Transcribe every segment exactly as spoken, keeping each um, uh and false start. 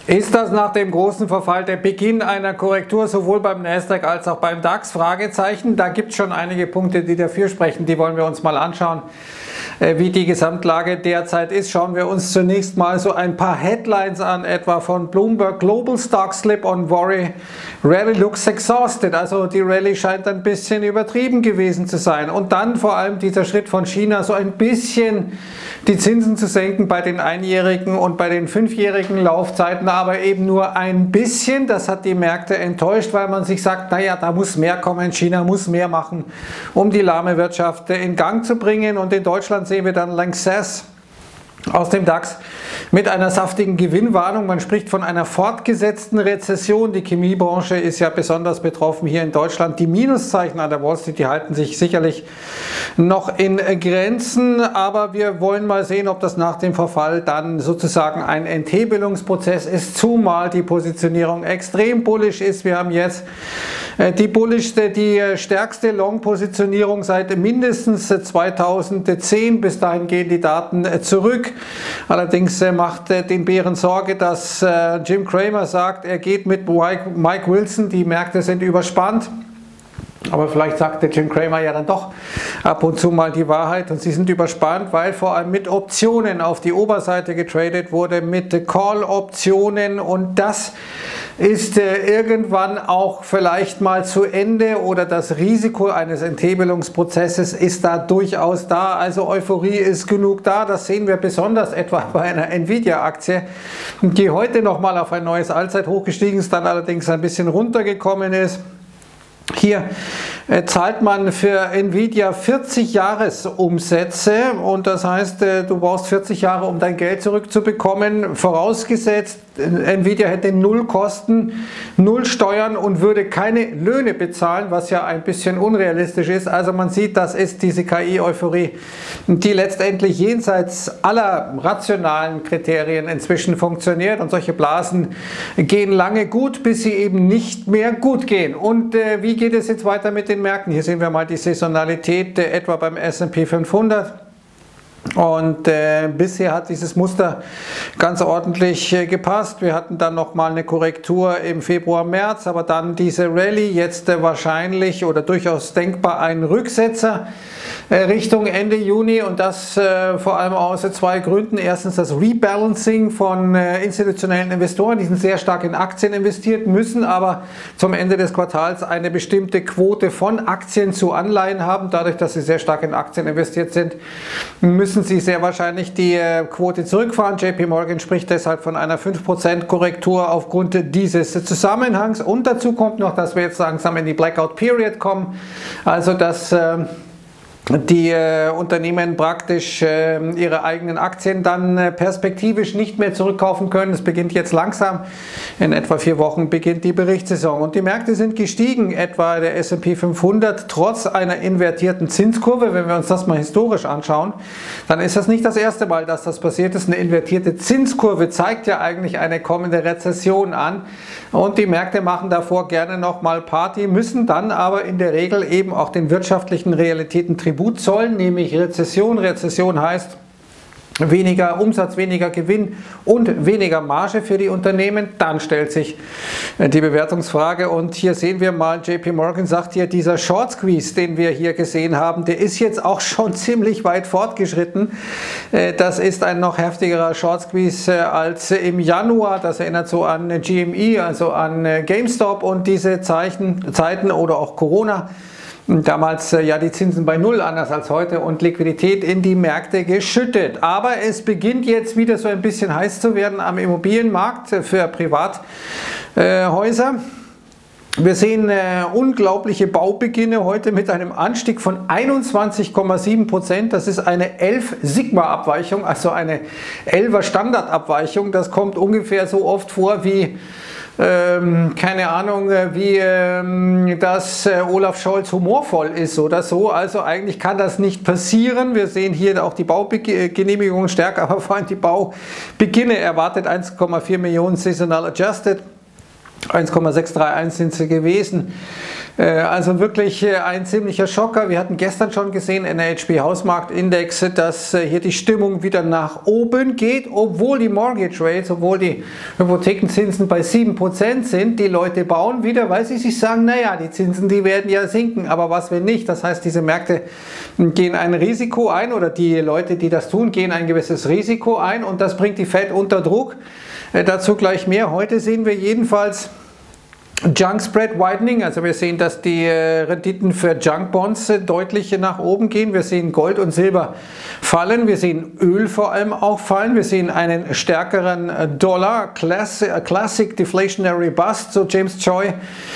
Ist das nach dem großen Verfall der Beginn einer Korrektur sowohl beim Nasdaq als auch beim DAX? Fragezeichen. Da gibt es schon einige Punkte, die dafür sprechen. Die wollen wir uns mal anschauen, wie die Gesamtlage derzeit ist. Schauen wir uns zunächst mal so ein paar Headlines an, etwa von Bloomberg: Global Stock Slip on Worry, Rally looks exhausted. Also die Rallye scheint ein bisschen übertrieben gewesen zu sein. Und dann vor allem dieser Schritt von China, so ein bisschen die Zinsen zu senken bei den einjährigen und bei den fünfjährigen Laufzeiten, aber eben nur ein bisschen. Das hat die Märkte enttäuscht, weil man sich sagt, naja, da muss mehr kommen, China muss mehr machen, um die lahme Wirtschaft in Gang zu bringen. Und in Deutschland sehen wir dann Lanxess aus dem DAX mit einer saftigen Gewinnwarnung. Man spricht von einer fortgesetzten Rezession. Die Chemiebranche ist ja besonders betroffen hier in Deutschland. Die Minuszeichen an der Wall Street, die halten sich sicherlich noch in Grenzen, aber wir wollen mal sehen, ob das nach dem Verfall dann sozusagen ein Enthebelungsprozess ist, zumal die Positionierung extrem bullish ist. Wir haben jetzt die bullischste, die stärkste Long-Positionierung seit mindestens zweitausendzehn. Bis dahin gehen die Daten zurück. Allerdings macht den Bären Sorge, dass Jim Cramer sagt, er geht mit Mike Wilson, die Märkte sind überspannt. Aber vielleicht sagte Jim Cramer ja dann doch ab und zu mal die Wahrheit und sie sind überspannt, weil vor allem mit Optionen auf die Oberseite getradet wurde, mit Call-Optionen, und das ist äh, irgendwann auch vielleicht mal zu Ende, oder das Risiko eines Enthebelungsprozesses ist da durchaus da. Also Euphorie ist genug da, das sehen wir besonders etwa bei einer Nvidia-Aktie, die heute nochmal auf ein neues Allzeithoch gestiegen ist, dann allerdings ein bisschen runtergekommen ist. Hier äh, zahlt man für Nvidia vierzig Jahresumsätze, und das heißt, äh, du brauchst vierzig Jahre, um dein Geld zurückzubekommen. Vorausgesetzt, Nvidia hätte null Kosten, null Steuern und würde keine Löhne bezahlen, was ja ein bisschen unrealistisch ist. Also man sieht, das ist diese K I-Euphorie, die letztendlich jenseits aller rationalen Kriterien inzwischen funktioniert, und solche Blasen gehen lange gut, bis sie eben nicht mehr gut gehen. Und äh, wie geht es jetzt weiter mit den Märkten? Hier sehen wir mal die Saisonalität äh, etwa beim S und P fünfhundert. Und äh, bisher hat dieses Muster ganz ordentlich äh, gepasst. Wir hatten dann nochmal eine Korrektur im Februar, März, aber dann diese Rallye, jetzt äh, wahrscheinlich oder durchaus denkbar ein Rücksetzer äh, Richtung Ende Juni, und das äh, vor allem aus zwei Gründen. Erstens das Rebalancing von äh, institutionellen Investoren, die sind sehr stark in Aktien investiert, müssen aber zum Ende des Quartals eine bestimmte Quote von Aktien zu Anleihen haben. Dadurch, dass sie sehr stark in Aktien investiert sind, müssen sie sehr wahrscheinlich die Quote zurückfahren. J P Morgan spricht deshalb von einer fünf Prozent Korrektur aufgrund dieses Zusammenhangs. Und dazu kommt noch, dass wir jetzt langsam in die Blackout Period kommen, also dass äh, die äh, Unternehmen praktisch äh, ihre eigenen Aktien dann äh, perspektivisch nicht mehr zurückkaufen können. Es beginnt jetzt langsam, in etwa vier Wochen beginnt die Berichtssaison, und die Märkte sind gestiegen, etwa der S und P fünfhundert, trotz einer invertierten Zinskurve. Wenn wir uns das mal historisch anschauen, dann ist das nicht das erste Mal, dass das passiert ist. Eine invertierte Zinskurve zeigt ja eigentlich eine kommende Rezession an, und die Märkte machen davor gerne nochmal Party, müssen dann aber in der Regel eben auch den wirtschaftlichen Realitäten Tribut zollen, nämlich Rezession. Rezession heißt weniger Umsatz, weniger Gewinn und weniger Marge für die Unternehmen. Dann stellt sich die Bewertungsfrage, und hier sehen wir mal, J P Morgan sagt hier, dieser Short Squeeze, den wir hier gesehen haben, der ist jetzt auch schon ziemlich weit fortgeschritten. Das ist ein noch heftigerer Short Squeeze als im Januar. Das erinnert so an G M E, also an GameStop und diese Zeichen, Zeiten, oder auch Corona. Damals äh, ja die Zinsen bei Null, anders als heute, und Liquidität in die Märkte geschüttet. Aber es beginnt jetzt wieder so ein bisschen heiß zu werden am Immobilienmarkt für Privathäuser. Äh, Wir sehen äh, unglaubliche Baubeginne heute mit einem Anstieg von einundzwanzig Komma sieben Prozent. Das ist eine elf Sigma Abweichung, also eine elfer Standardabweichung. Das kommt ungefähr so oft vor wie Ähm, keine Ahnung, wie ähm, dass äh, Olaf Scholz humorvoll ist oder so. Also eigentlich kann das nicht passieren. Wir sehen hier auch die Baugenehmigungen stärker, aber vor allem die Baubeginne erwartet eins Komma vier Millionen Seasonal Adjusted. eins Komma sechs drei eins sind sie gewesen. Also wirklich ein ziemlicher Schocker. Wir hatten gestern schon gesehen, N A H B Hausmarktindex, dass hier die Stimmung wieder nach oben geht, obwohl die Mortgage Rates, obwohl die Hypothekenzinsen bei sieben Prozent sind. Die Leute bauen wieder, weil sie sich sagen, naja, die Zinsen, die werden ja sinken, aber was wenn nicht? Das heißt, diese Märkte gehen ein Risiko ein oder die Leute, die das tun, gehen ein gewisses Risiko ein und das bringt die Fed unter Druck. Dazu gleich mehr. Heute sehen wir jedenfalls Junk Spread Widening, also wir sehen, dass die Renditen für Junk Bonds deutlich nach oben gehen. Wir sehen Gold und Silber fallen, wir sehen Öl vor allem auch fallen, wir sehen einen stärkeren Dollar, Classic, Classic Deflationary Bust, so James Choi,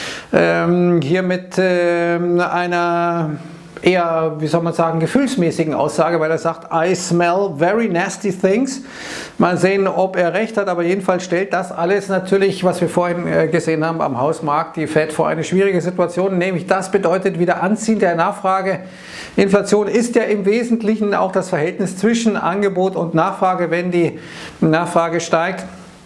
ähm, hier mit ähm, einer eher, wie soll man sagen, gefühlsmäßigen Aussage, weil er sagt, I smell very nasty things. Mal sehen, ob er recht hat, aber jedenfalls stellt das alles natürlich, was wir vorhin gesehen haben am Hausmarkt, die Fed vor eine schwierige Situation, nämlich das bedeutet wieder Anziehen der Nachfrage. Inflation ist ja im Wesentlichen auch das Verhältnis zwischen Angebot und Nachfrage. Wenn die Nachfrage steigt,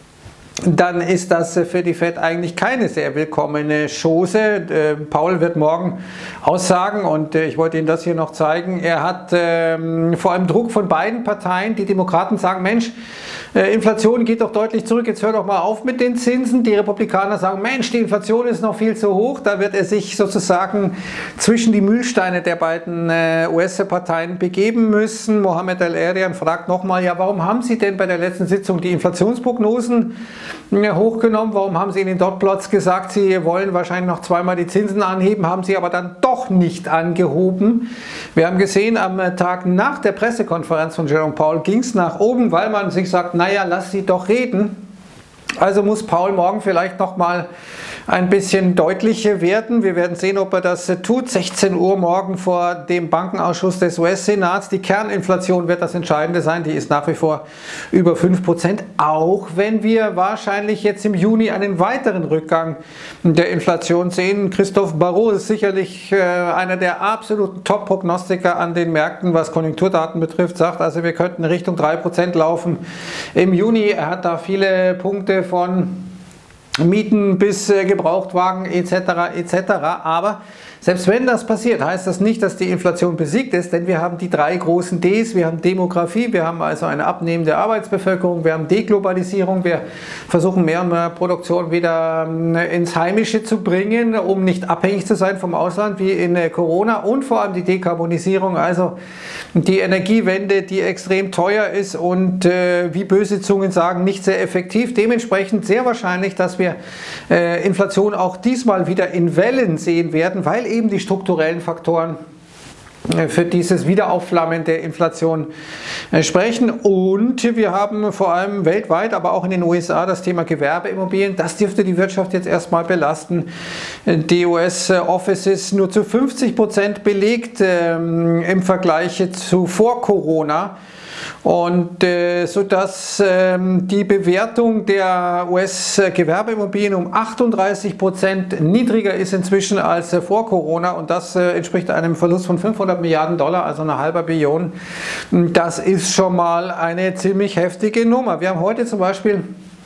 dann ist das für die Fed eigentlich keine sehr willkommene Chose. Äh, Paul wird morgen aussagen und äh, ich wollte Ihnen das hier noch zeigen. Er hat äh, vor allem Druck von beiden Parteien. Die Demokraten sagen, Mensch, äh, Inflation geht doch deutlich zurück, jetzt hör doch mal auf mit den Zinsen. Die Republikaner sagen, Mensch, die Inflation ist noch viel zu hoch. Da wird er sich sozusagen zwischen die Mühlsteine der beiden äh, U S-Parteien begeben müssen. Mohamed El-Erian fragt nochmal, ja, warum haben Sie denn bei der letzten Sitzung die Inflationsprognosen hochgenommen? Warum haben Sie in den Dotplots gesagt, Sie wollen wahrscheinlich noch zweimal die Zinsen anheben, haben Sie aber dann doch nicht angehoben? Wir haben gesehen, am Tag nach der Pressekonferenz von Jerome Powell ging es nach oben, weil man sich sagt, naja, lass sie doch reden. Also muss Paul morgen vielleicht noch mal ein bisschen deutlicher werden. Wir werden sehen, ob er das tut. sechzehn Uhr morgen vor dem Bankenausschuss des U S-Senats. Die Kerninflation wird das Entscheidende sein. Die ist nach wie vor über fünf Prozent. Auch wenn wir wahrscheinlich jetzt im Juni einen weiteren Rückgang der Inflation sehen. Christoph Barrot ist sicherlich äh, einer der absoluten Top-Prognostiker an den Märkten, was Konjunkturdaten betrifft. Sagt also, wir könnten Richtung drei Prozent laufen im Juni. Er hat da viele Punkte von Mieten bis äh, Gebrauchtwagen et cetera et cetera. Aber selbst wenn das passiert, heißt das nicht, dass die Inflation besiegt ist, denn wir haben die drei großen Ds, wir haben Demografie, wir haben also eine abnehmende Arbeitsbevölkerung, wir haben Deglobalisierung, wir versuchen mehr und mehr Produktion wieder ins Heimische zu bringen, um nicht abhängig zu sein vom Ausland wie in Corona und vor allem die Dekarbonisierung, also die Energiewende, die extrem teuer ist und äh, wie böse Zungen sagen, nicht sehr effektiv. Dementsprechend sehr wahrscheinlich, dass wir äh, Inflation auch diesmal wieder in Wellen sehen werden, weil eben die strukturellen Faktoren für dieses Wiederaufflammen der Inflation sprechen. Und wir haben vor allem weltweit, aber auch in den U S A das Thema Gewerbeimmobilien. Das dürfte die Wirtschaft jetzt erstmal belasten. Die U S-Offices nur zu fünfzig Prozent belegt ähm, im Vergleich zu vor Corona. Und äh, so dass ähm, die Bewertung der U S-Gewerbeimmobilien um achtunddreißig Prozent niedriger ist inzwischen als äh, vor Corona und das äh, entspricht einem Verlust von fünfhundert Milliarden Dollar, also einer halben Billion. Das ist schon mal eine ziemlich heftige Nummer. Wir haben heute zum Beispiel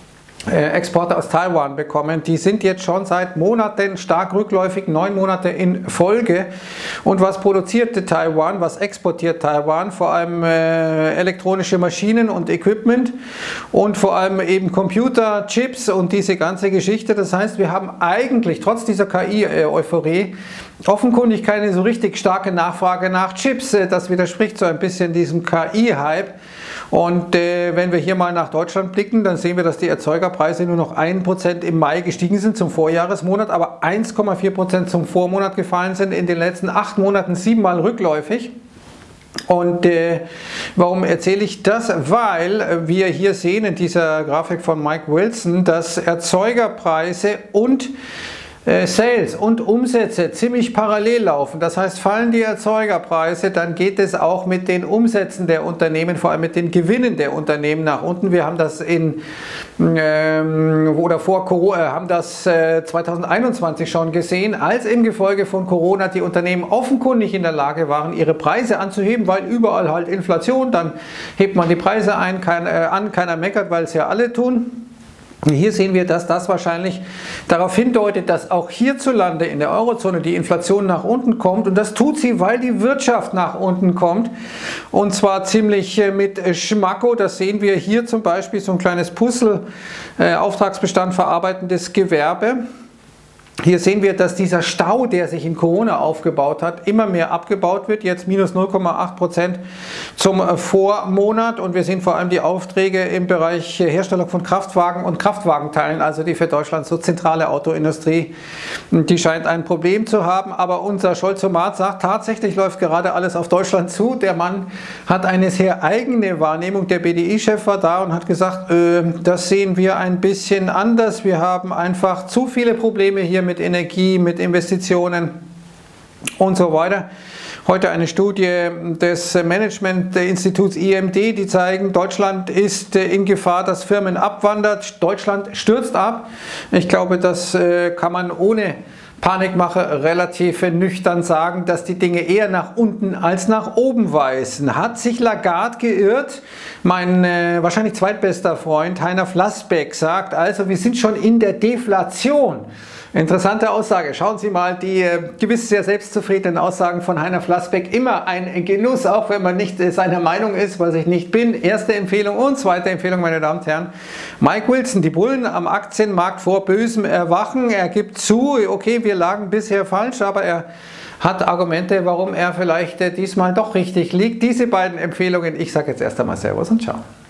Exporte aus Taiwan bekommen. Die sind jetzt schon seit Monaten stark rückläufig, neun Monate in Folge. Und was produziert Taiwan? Was exportiert Taiwan? Vor allem äh, elektronische Maschinen und Equipment und vor allem eben Computer, Chips und diese ganze Geschichte. Das heißt, wir haben eigentlich trotz dieser K I-Euphorie offenkundig keine so richtig starke Nachfrage nach Chips. Das widerspricht so ein bisschen diesem K I-Hype. Und äh, wenn wir hier mal nach Deutschland blicken, dann sehen wir, dass die Erzeugerpreise nur noch ein Prozent im Mai gestiegen sind zum Vorjahresmonat, aber eins Komma vier Prozent zum Vormonat gefallen sind, in den letzten acht Monaten siebenmal rückläufig. Und äh, warum erzähle ich das? Weil wir hier sehen in dieser Grafik von Mike Wilson, dass Erzeugerpreise und Sales und Umsätze ziemlich parallel laufen. Das heißt, fallen die Erzeugerpreise, dann geht es auch mit den Umsätzen der Unternehmen, vor allem mit den Gewinnen der Unternehmen nach unten. Wir haben das in ähm, oder vor Corona, haben das äh, zweitausendeinundzwanzig schon gesehen, als im Gefolge von Corona die Unternehmen offenkundig in der Lage waren, ihre Preise anzuheben, weil überall halt Inflation, dann hebt man die Preise ein, kein, äh, an, keiner meckert, weil es ja alle tun. Hier sehen wir, dass das wahrscheinlich darauf hindeutet, dass auch hierzulande in der Eurozone die Inflation nach unten kommt. Und das tut sie, weil die Wirtschaft nach unten kommt. Und zwar ziemlich mit Schmacko. Das sehen wir hier zum Beispiel, so ein kleines Puzzle, äh, Auftragsbestand verarbeitendes Gewerbe. Hier sehen wir, dass dieser Stau, der sich in Corona aufgebaut hat, immer mehr abgebaut wird. Jetzt minus null Komma acht Prozent zum Vormonat. Und wir sehen vor allem die Aufträge im Bereich Herstellung von Kraftwagen und Kraftwagenteilen, also die für Deutschland so zentrale Autoindustrie, die scheint ein Problem zu haben. Aber unser Scholzomat sagt, tatsächlich läuft gerade alles auf Deutschland zu. Der Mann hat eine sehr eigene Wahrnehmung. Der B D I-Chef war da und hat gesagt, äh, das sehen wir ein bisschen anders. Wir haben einfach zu viele Probleme hier mit Energie, mit Investitionen und so weiter. Heute eine Studie des Managementinstituts I M D, die zeigen, Deutschland ist in Gefahr, dass Firmen abwandert. Deutschland stürzt ab. Ich glaube, das kann man ohne Panikmache relativ nüchtern sagen, dass die Dinge eher nach unten als nach oben weisen. Hat sich Lagarde geirrt? Mein äh, wahrscheinlich zweitbester Freund Heiner Flassbeck sagt also, wir sind schon in der Deflation. Interessante Aussage. Schauen Sie mal, die äh, gewiss sehr selbstzufriedenen Aussagen von Heiner Flassbeck. Immer ein Genuss, auch wenn man nicht äh, seiner Meinung ist, was ich nicht bin. Erste Empfehlung und zweite Empfehlung, meine Damen und Herren. Mike Wilson, die Bullen am Aktienmarkt vor bösem Erwachen. Er gibt zu, okay, wir lagen bisher falsch, aber er hat Argumente, warum er vielleicht äh, diesmal doch richtig liegt. Diese beiden Empfehlungen. Ich sage jetzt erst einmal Servus und Ciao.